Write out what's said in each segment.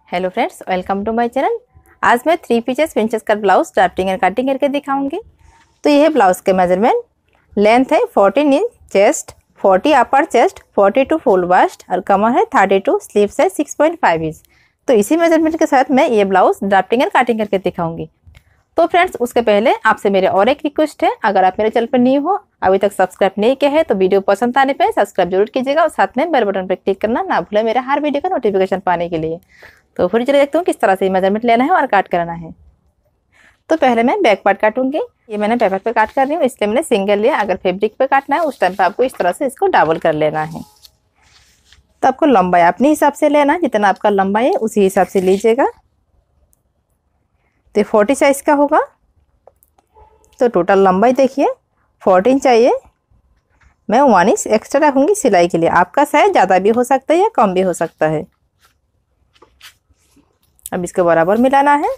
Hello friends, welcome to my channel. आज मैं 3 pieces princess cut blouse drafting and cutting करके दिखाऊंगी। तो यह ब्लाउज के मेजरमेंट लेंथ है 14 inch chest, 40 upper chest, 42 full bust और कमर है 32, स्लीव्स है 6.5 इंच। तो इसी मेजरमेंट के साथ मैं ये ब्लाउज ड्राफ्टिंग एंड कटिंग करके दिखाऊंगी। तो फ्रेंड्स, उसके पहले आपसे मेरे और एक रिक्वेस्ट है, अगर आप मेरे चैनल पर न्यू हो, अभी तक सब्सक्राइब नहीं किया है तो वीडियो पसंद आने पे सब्सक्राइब जरूर कीजिएगा और साथ में बेल बटन पर क्लिक करना ना भूलें मेरे हर वीडियो का नोटिफिकेशन पाने के लिए। तो फिर चलिए देखते हूँ किस तरह से मेजरमेंट लेना है और काट करना है। तो पहले मैं बैक पार्ट काटूंगी। ये मैंने पेपर पे काट कर रही हूँ, इसलिए मैंने सिंगल लिया। अगर फैब्रिक पे काटना है उस टाइम पे आपको इस तरह से इसको डबल कर लेना है। तो आपको लंबाई अपने हिसाब से लेना है, जितना आपका लंबाई है उसी हिसाब से लीजिएगा। तो 40 साइज का होगा। तो टोटल लंबाई देखिए 14 चाहिए। मैं 1 इंच एक्स्ट्रा रखूंगी सिलाई के लिए। आपका साइज ज़्यादा भी हो सकता है या कम भी हो सकता है। अब इसको बराबर मिलाना है।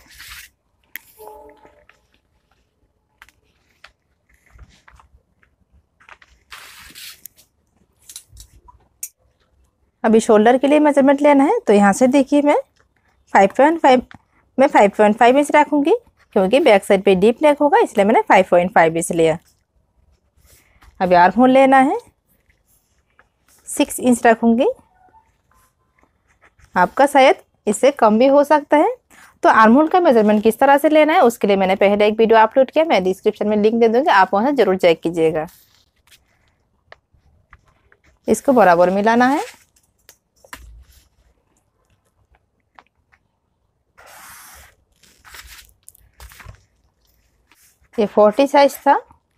अभी शोल्डर के लिए मेजरमेंट लेना है। तो यहाँ से देखिए मैं 5.5 इंच रखूंगी, क्योंकि बैक साइड पे डीप नेक होगा, इसलिए मैंने 5.5 इंच लिया। अभी आर्म होल लेना है 6 इंच रखूंगी। आपका शायद इससे कम भी हो सकता है। तो आर्म होल का मेजरमेंट किस तरह से लेना है उसके लिए मैंने पहले एक वीडियो अपलोड किया, मैं डिस्क्रिप्शन में लिंक दे दूंगी, आप वहां से जरूर चेक कीजिएगा। इसको बराबर मिलाना है। ये 40 साइज था,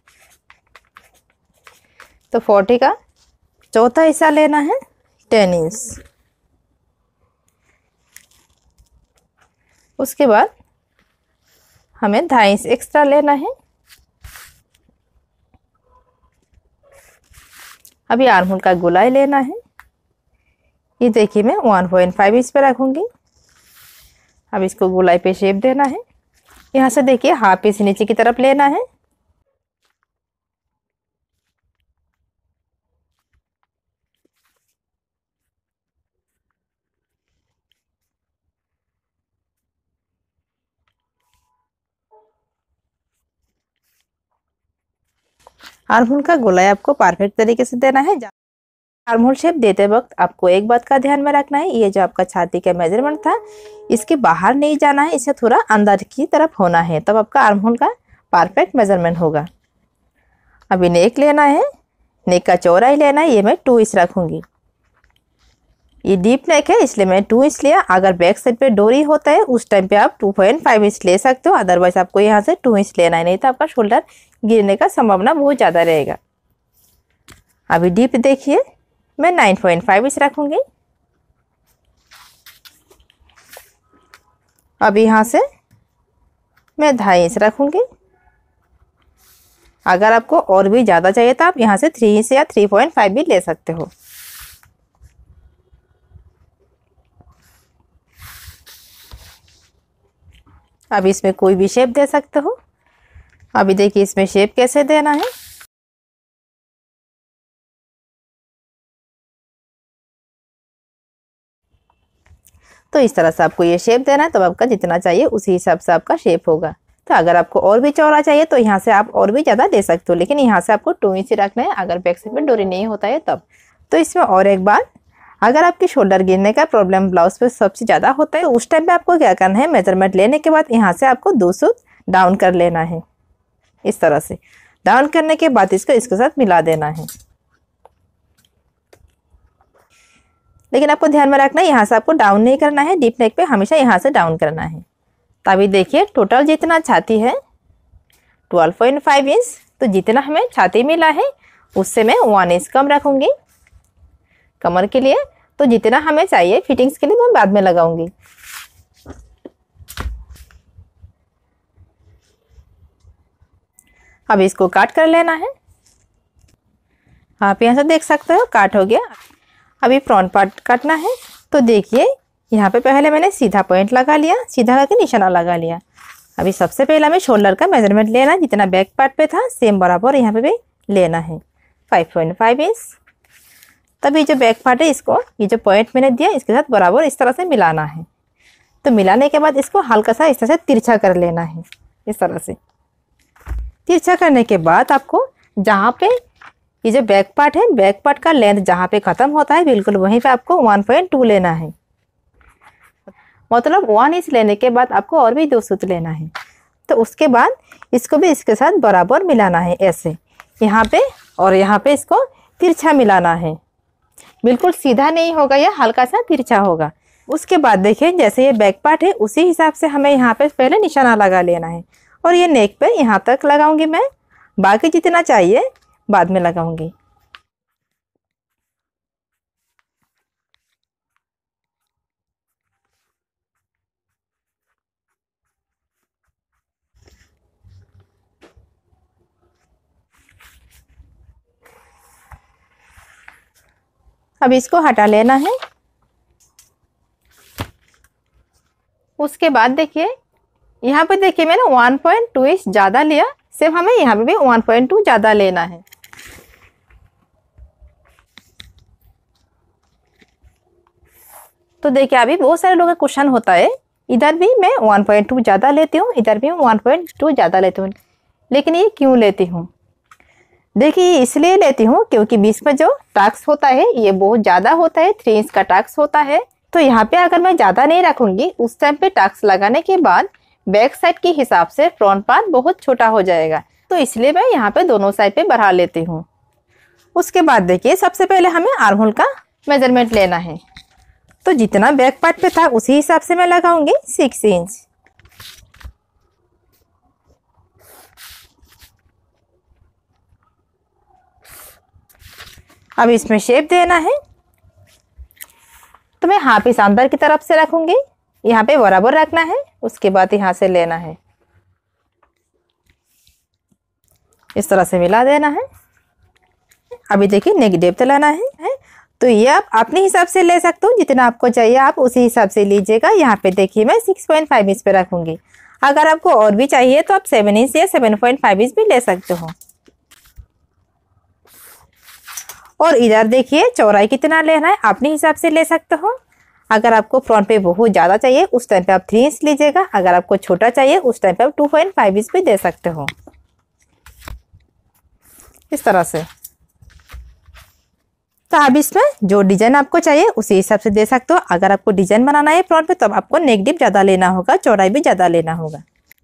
तो 40 का चौथा हिस्सा लेना है 10 इंच। उसके बाद हमें 2.5 इंच एक्स्ट्रा लेना है। अभी आर्म होल का गोलाई लेना है। ये देखिए मैं 1.5 इंच पे रखूंगी। अब इसको गोलाई पे शेप देना है। यहाँ से देखिए हाफ इंच नीचे की तरफ लेना है। आर्म होल का गोलाई आपको परफेक्ट तरीके से देना है। आर्म होल शेप देते वक्त आपको एक बात का ध्यान में रखना है, ये जो आपका छाती का मेजरमेंट था इसके बाहर नहीं जाना है, इसे थोड़ा अंदर की तरफ होना है, तब आपका आर्म होल का परफेक्ट मेजरमेंट होगा। अभी नेक लेना है। नेक का चौड़ाई लेना है, ये मैं 2 इंच रखूंगी। ये डीप नेक है इसलिए मैं 2 इंच लिया। अगर बैक साइड पे डोरी होता है उस टाइम पे आप 2.5 इंच ले सकते हो, अदरवाइज आपको यहाँ से 2 इंच लेना है, नहीं तो आपका शोल्डर गिरने का संभावना बहुत ज़्यादा रहेगा। अभी डीप देखिए मैं 9.5 इंच रखूंगी। अब यहाँ से मैं 2.5 इंच रखूंगी। अगर आपको और भी ज़्यादा चाहिए तो आप यहाँ से 3 इंच या 3.5 भी ले सकते हो। अब इसमें कोई भी शेप दे सकते हो। अभी देखिए इसमें शेप कैसे देना है। तो इस तरह से आपको ये शेप देना है, तो आपका जितना चाहिए उसी हिसाब से आपका शेप होगा। तो अगर आपको और भी चौड़ा चाहिए तो यहाँ से आप और भी ज़्यादा ले सकते हो, लेकिन यहाँ से आपको 2 इंच रखना है अगर बैक साइड में डोरी नहीं होता है तब। तो इसमें और एक बात, अगर आपकी शोल्डर गिरने का प्रॉब्लम ब्लाउज पे सबसे ज़्यादा होता है उस टाइम पे आपको क्या करना है, मेजरमेंट लेने के बाद यहाँ से आपको 2 सूत डाउन कर लेना है। इस तरह से डाउन करने के बाद इसको इसके साथ मिला देना है। लेकिन आपको ध्यान में रखना है यहाँ से आपको डाउन नहीं करना है, डीप नेक पे हमेशा यहाँ से डाउन करना है। तो अभी देखिए टोटल जितना छाती है 12.5 इंच, तो जितना हमें छाती मिला है उससे मैं 1 इंच कम रखूंगी कमर के लिए। तो जितना हमें चाहिए फिटिंग्स के लिए मैं बाद में लगाऊंगी। अब इसको काट कर लेना है। आप यहाँ से देख सकते हो काट हो गया। अभी फ्रंट पार्ट काटना है। तो देखिए यहाँ पे पहले मैंने सीधा पॉइंट लगा लिया, सीधा करके निशाना लगा लिया। अभी सबसे पहले हमें शोल्डर का मेजरमेंट लेना, जितना बैक पार्ट पे था सेम बराबर यहाँ पे भी लेना है 5.5 इंच। तब ये जो बैक पार्ट है इसको, ये जो पॉइंट मैंने दिया इसके साथ बराबर इस तरह से मिलाना है। तो मिलाने के बाद इसको हल्का सा इस तरह से तिरछा कर लेना है। इस तरह से तिरछा करने के बाद आपको जहाँ पे ये जो बैक पार्ट है, बैक पार्ट का लेंथ जहाँ पे ख़त्म होता है बिल्कुल वहीं पे आपको 1.2 लेना है। मतलब 1 इंच लेने के बाद आपको और भी 2 सूत लेना है। तो उसके बाद इसको भी इसके साथ बराबर मिलाना है, ऐसे यहाँ पे और यहाँ पे इसको तिरछा मिलाना है। बिल्कुल सीधा नहीं होगा, यह हल्का सा तिरछा होगा। उसके बाद देखिए जैसे ये बैक पार्ट है उसी हिसाब से हमें यहाँ पे पहले निशाना लगा लेना है। और ये नेक पे यहाँ तक लगाऊंगी मैं, बाकी जितना चाहिए बाद में लगाऊंगी। अब इसको हटा लेना है। उसके बाद देखिए यहाँ पे देखिए मैंने 1.2 इंच ज़्यादा लिया, सिर्फ हमें यहाँ पे भी 1.2 ज़्यादा लेना है। तो देखिए अभी बहुत सारे लोगों का क्वेश्चन होता है, इधर भी मैं 1.2 ज़्यादा लेती हूँ, इधर भी 1.2 ज़्यादा लेती हूँ, लेकिन ये क्यों लेती हूँ? देखिए इसलिए लेती हूँ क्योंकि बीच में जो टाक्स होता है ये बहुत ज़्यादा होता है, 3 इंच का टाक्स होता है। तो यहाँ पे अगर मैं ज़्यादा नहीं रखूँगी उस टाइम पे टाक्स लगाने के बाद बैक साइड के हिसाब से फ्रंट पार्ट बहुत छोटा हो जाएगा। तो इसलिए मैं यहाँ पे दोनों साइड पे बढ़ा लेती हूँ। उसके बाद देखिए सबसे पहले हमें आर्म होल का मेजरमेंट लेना है। तो जितना बैक पार्ट पे था उसी हिसाब से मैं लगाऊंगी 6 इंच। अब इसमें शेप देना है, तो मैं हाफ इंच अंदर की तरफ से रखूंगी, यहाँ पे बराबर रखना है। उसके बाद यहाँ से लेना है, इस तरह से मिला देना है। अभी देखिए नेक डेप्थ लेना है, तो ये आप अपने हिसाब से ले सकते हो, जितना आपको चाहिए आप उसी हिसाब से लीजिएगा। यहाँ पे देखिए मैं 6.5 इंच पे रखूंगी। अगर आपको और भी चाहिए तो आप 7 इंच या 7.5 इंच भी ले सकते हो। और इधर देखिए चौड़ाई कितना लेना है अपने हिसाब से ले सकते हो। अगर आपको फ्रंट पे बहुत ज़्यादा चाहिए उस टाइम पे आप 3 इंच लीजिएगा, अगर आपको छोटा चाहिए उस टाइम पे आप 2.5 इंच भी दे सकते हो, इस तरह से। तो अब इसमें जो डिजाइन आपको चाहिए उसी हिसाब से दे सकते हो। अगर आपको डिजाइन बनाना है फ्रंट पे तब आपको नेक डिप ज़्यादा लेना होगा, चौड़ाई भी ज़्यादा लेना होगा।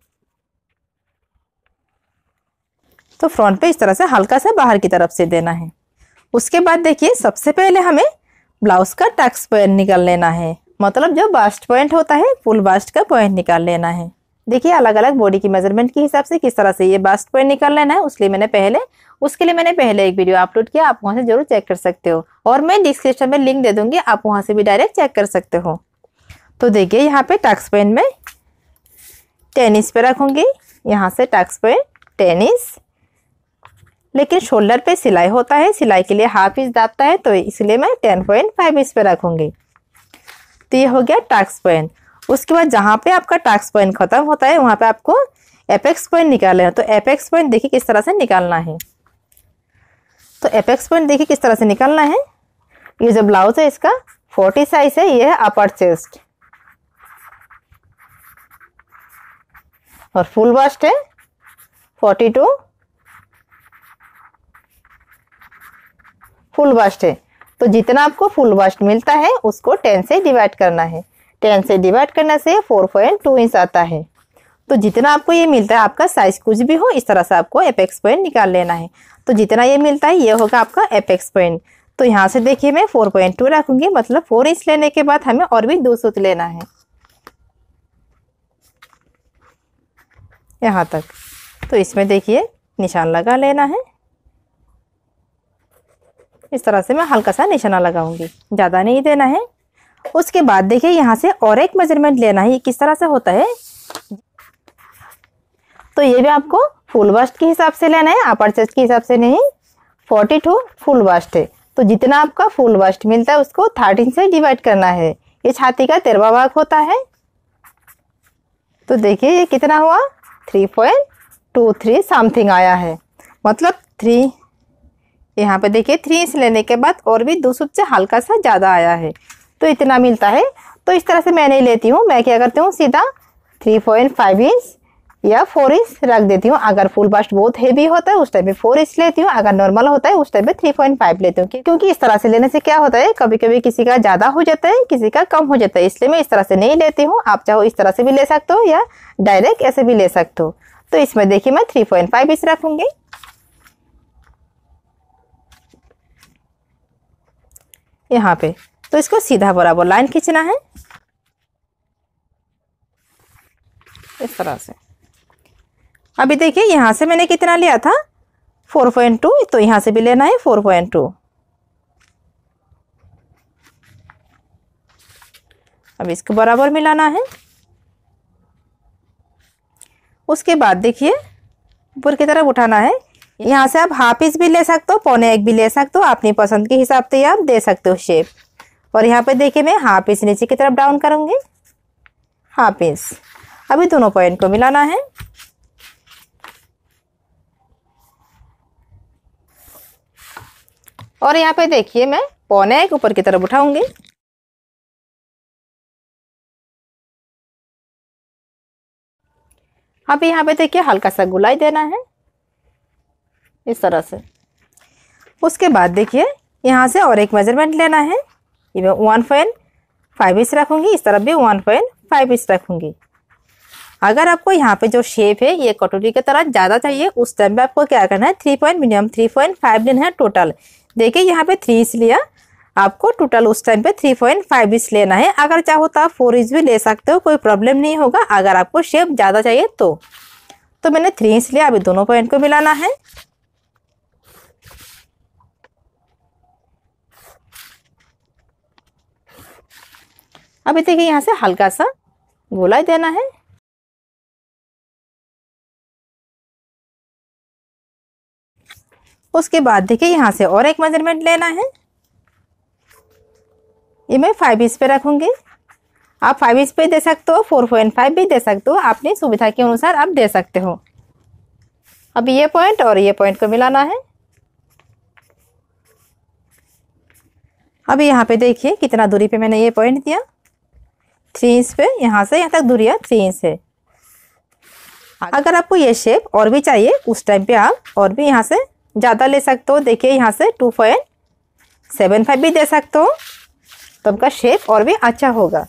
तो फ्रंट पे इस तरह से हल्का सा बाहर की तरफ से देना है। उसके बाद देखिए सबसे पहले हमें ब्लाउज का टक्स पॉइंट निकाल लेना है, मतलब जो बास्ट पॉइंट होता है फुल बास्ट का पॉइंट निकाल लेना है। देखिए अलग अलग बॉडी की मेजरमेंट के हिसाब से किस तरह से ये बास्ट पॉइंट निकाल लेना है, उसके लिए मैंने पहले एक वीडियो अपलोड किया, आप वहां से जरूर चेक कर सकते हो। और मैं डिस्क्रिप्शन में लिंक दे दूंगी, आप वहां से भी डायरेक्ट चेक कर सकते हो। तो देखिए यहाँ पे टक्स पॉइंट में 10 इंच पे रखूंगी, यहाँ से टक्स पॉइंट 10 इंच। लेकिन शोल्डर पे सिलाई होता है, सिलाई के लिए हाफ इंच दाबता है, तो इसलिए मैं 10.5 इंच पे रखूंगी। तो ये हो गया टक्स पॉइंट। उसके बाद जहाँ पे आपका टक्स पॉइंट खत्म होता है वहाँ पे आपको एपेक्स पॉइंट निकालना है। तो एपेक्स पॉइंट देखिए किस तरह से निकालना है। तो एपेक्स पॉइंट देखिए किस तरह से निकालना है। ये जो ब्लाउज है इसका 40 साइज है, ये है अपर चेस्ट और फुल बास्ट है 42 फुल बास्ट है। तो जितना आपको फुल बास्ट मिलता है उसको 10 से डिवाइड करना है। 10 से डिवाइड करने से 4.2 इंच आता है। तो जितना आपको ये मिलता है, आपका साइज कुछ भी हो, इस तरह से आपको एपेक्स पॉइंट निकाल लेना है। तो जितना ये मिलता है ये होगा आपका एपेक्स पॉइंट। तो यहाँ से देखिए मैं 4.2 रखूंगी, मतलब 4 इंच लेने के बाद हमें और भी 2 सूत लेना है यहाँ तक। तो इसमें देखिए निशान लगा लेना है, इस तरह से मैं हल्का सा निशाना लगाऊंगी, ज़्यादा नहीं देना है। उसके बाद देखिए यहाँ से और एक मेजरमेंट लेना है। ये किस तरह से होता है, तो ये भी आपको फुल बास्ट के हिसाब से लेना है, अपर चेस्ट के हिसाब से नहीं। 42 फुल बास्ट है, तो जितना आपका फुल बास्ट मिलता है उसको 13 से डिवाइड करना है। ये छाती का 13वां भाग होता है। तो देखिए ये कितना हुआ, 3.23 समथिंग आया है, मतलब 3। यहाँ पे देखिए 3 इंच लेने के बाद और भी 2 सूत से हल्का सा ज़्यादा आया है, तो इतना मिलता है। तो इस तरह से मैं नहीं लेती हूँ, मैं क्या करती हूँ सीधा 3.5 इंच या 4 इंच रख देती हूँ। अगर फुल बास्ट बहुत हेवी होता है उस टाइम पे 4 इंच लेती हूँ, अगर नॉर्मल होता है उस टाइम पे 3.5 लेती हूँ। क्योंकि इस तरह से लेने से क्या होता है, कभी कभी किसी का ज्यादा हो जाता है, किसी का कम हो जाता है, इसलिए मैं इस तरह से नहीं लेती हूँ। आप चाहो इस तरह से भी ले सकते हो या डायरेक्ट ऐसे भी ले सकते हो। तो इसमें देखिए मैं 3.5 इंच रखूंगी। यहाँ पे तो इसको सीधा बराबर लाइन खींचना है इस तरह से। अभी देखिए यहाँ से मैंने कितना लिया था 4.2, तो यहाँ से भी लेना है 4.2। अब इसको बराबर मिलाना है। उसके बाद देखिए ऊपर की तरफ उठाना है। यहाँ से आप हाफ इंच भी ले सकते हो, 1.25 भी ले सकते हो, अपनी पसंद के हिसाब से आप दे सकते हो शेप। और यहाँ पे देखिए मैं हाफ इंच नीचे की तरफ डाउन करूंगी, हाफ इंच। अभी दोनों पॉइंट को मिलाना है। और यहाँ पे देखिए मैं 1.25 ऊपर की तरफ उठाऊंगी। अब यहाँ पे देखिए हल्का सा गुलाई देना है इस तरह से। उसके बाद देखिए यहाँ से और एक मेजरमेंट लेना है। ये मैं 1.5 इंच रखूंगी, इस तरफ भी 1.5 इंच रखूंगी। अगर आपको यहाँ पे जो शेप है ये कटोरी की तरह ज़्यादा चाहिए उस टाइम पे आपको क्या करना है, मिनिमम 3.5 लेना है टोटल। देखिए यहाँ पे 3 इंच लिया, आपको टोटल उस टाइम पे 3.5 इंच लेना है। अगर चाहो तो आप 4 इंच भी ले सकते हो, कोई प्रॉब्लम नहीं होगा अगर आपको शेप ज़्यादा चाहिए तो मैंने 3 इंच लिया। अभी दोनों पॉइंट को मिलाना है। अभी देखिए यहाँ से हल्का सा गोलाई देना है। उसके बाद देखिए यहाँ से और एक मेजरमेंट लेना है। ये मैं 5 इंच पे रखूंगी। आप 5 इंच पे दे सकते हो, 4.5 भी दे सकते हो, अपनी सुविधा के अनुसार आप दे सकते हो। अब ये पॉइंट और ये पॉइंट को मिलाना है। अभी यहाँ पे देखिए कितना दूरी पे मैंने ये पॉइंट दिया, 3 इंच पे। यहाँ से यहाँ तक दूरी 3 इंच है। अगर आपको ये शेप और भी चाहिए उस टाइम पे आप और भी यहाँ से ज़्यादा ले सकते हो। देखिए यहाँ से 2.75 भी दे सकते हो, तो आपका शेप और भी अच्छा होगा।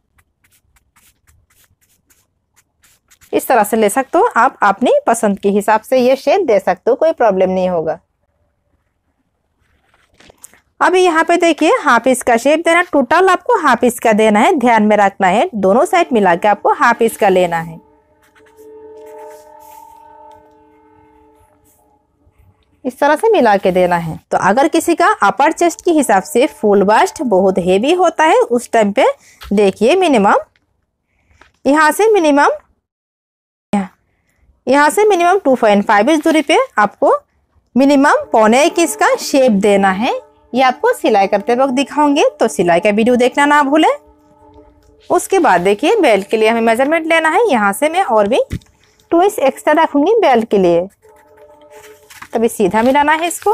इस तरह से ले सकते हो, आप अपनी पसंद के हिसाब से ये शेप दे सकते हो, कोई प्रॉब्लम नहीं होगा। अभी यहाँ पे देखिए हाफ इंच का शेप देना, टोटल आपको हाफ इंच का देना है, ध्यान में रखना है। दोनों साइड मिला के आपको हाफ इंच का लेना है। इस तरह से मिला के देना है। तो अगर किसी का अपर चेस्ट के हिसाब से फुल बास्ट बहुत हेवी होता है उस टाइम पे देखिए मिनिमम यहाँ से मिनिमम 2.5 इंच दूरी पे आपको मिनिमम 1.25 इंच का शेप देना है। ये आपको सिलाई करते वक्त दिखाऊंगे, तो सिलाई का वीडियो देखना ना भूलें। उसके बाद देखिए बेल्ट के लिए हमें मेजरमेंट लेना है। यहाँ से मैं और भी 2 इंच एक्स्ट्रा रखूंगी बेल्ट के लिए, तभी सीधा मिलाना है इसको।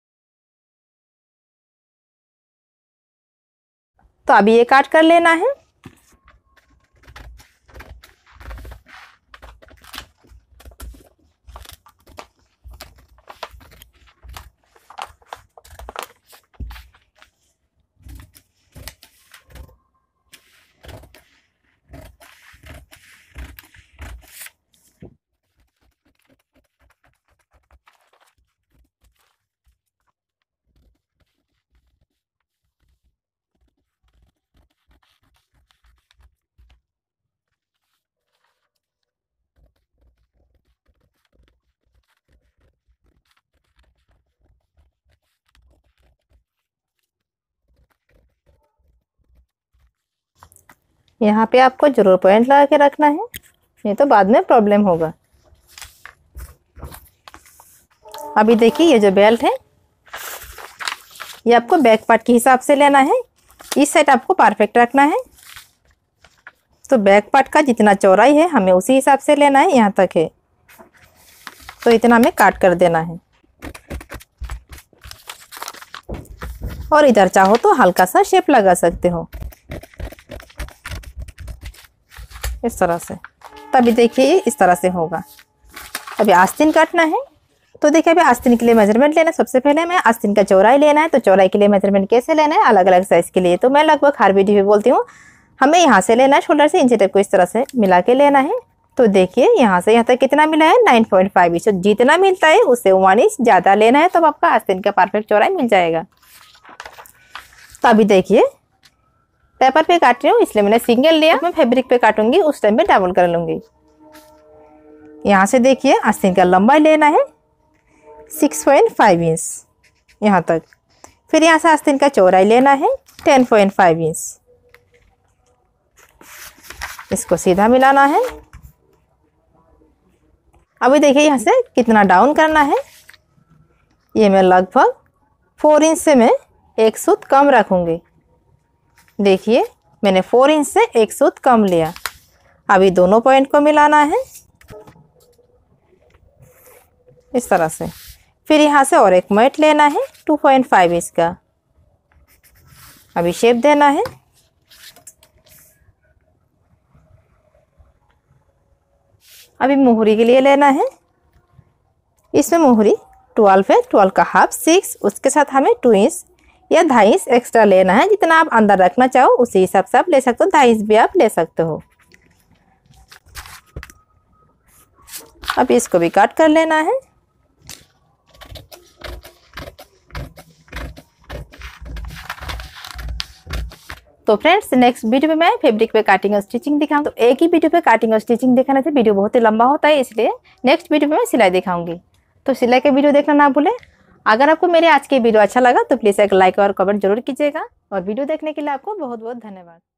तो अभी ये काट कर लेना है। यहाँ पे आपको जरूर पॉइंट लगा के रखना है, नहीं तो बाद में प्रॉब्लम होगा। अभी देखिए ये जो बेल्ट है ये आपको बैक पार्ट के हिसाब से लेना है। इस साइड आपको परफेक्ट रखना है, तो बैक पार्ट का जितना चौड़ाई है हमें उसी हिसाब से लेना है। यहाँ तक है तो इतना हमें काट कर देना है। और इधर चाहो तो हल्का सा शेप लगा सकते हो। इस तरह से। तभी देखिए इस तरह से होगा। अभी आस्तीन काटना है, तो देखिए अभी आस्तीन के लिए मेजरमेंट लेना है। सबसे पहले हमें आस्तीन का चौड़ाई लेना है। तो चौड़ाई के लिए मेजरमेंट कैसे लेना है, अलग अलग साइज के लिए तो मैं लगभग हर वीडियो में बोलती हूँ। हमें यहाँ से लेना है, शोल्डर से इंची टेप को इस तरह से मिला के लेना है। तो देखिए यहाँ से यहाँ तक कितना मिला है, 9.5 इंच। जितना मिलता है उससे 1 इंच ज़्यादा लेना है, तब आपका आस्तीन का परफेक्ट चौड़ाई मिल जाएगा। तो अभी देखिए पेपर पे काट रही हूँ, इसलिए मैंने सिंगल लिया। मैं फैब्रिक पे काटूंगी उस टाइम पे डबल कर लूंगी। यहाँ से देखिए आस्तीन का लंबाई लेना है 6.5 इंच यहाँ तक। फिर यहाँ से आस्तीन का चौड़ाई लेना है 10.5 इंच। इसको सीधा मिलाना है। अभी देखिए यहाँ से कितना डाउन करना है। ये मैं लगभग 4 इंच से मैं 1 सूत कम रखूंगी। देखिए मैंने 4 इंच से 1 सूत कम लिया। अभी दोनों पॉइंट को मिलाना है इस तरह से। फिर यहाँ से और एक मैट लेना है 2.5 इंच का। अभी शेप देना है। अभी मोहरी के लिए लेना है। इसमें मोहरी 12 है, 12 का हाफ 6। उसके साथ हमें 2 इंच या 2.5 इंच एक्स्ट्रा लेना है। जितना आप अंदर रखना चाहो उसी हिसाब से आप ले सकते हो। 2.5 इंच भी आप ले सकते हो। अब इसको भी काट कर लेना है। तो फ्रेंड्स नेक्स्ट वीडियो में मैं फैब्रिक पे काटिंग और स्टिचिंग दिखाऊं। तो एक ही वीडियो पे काटिंग और स्टिचिंग दिखाने से वीडियो बहुत ही लंबा होता है, इसलिए नेक्स्ट वीडियो में मैं सिलाई दिखाऊंगी। तो सिलाई का वीडियो देखना ना भूलें। अगर आपको मेरे आज की वीडियो अच्छा लगा तो प्लीज़ एक लाइक और कमेंट जरूर कीजिएगा। और वीडियो देखने के लिए आपको बहुत बहुत धन्यवाद।